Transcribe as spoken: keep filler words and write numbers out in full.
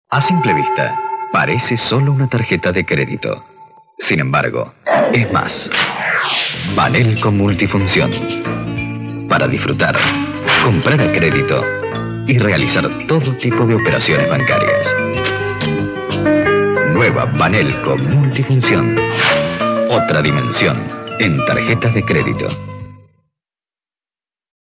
A simple vista, parece solo una tarjeta de crédito. Sin embargo, es más. Banelco Multifunción. Para disfrutar, comprar a crédito y realizar todo tipo de operaciones bancarias. Nueva Banelco Multifunción. Otra dimensión en tarjetas de crédito.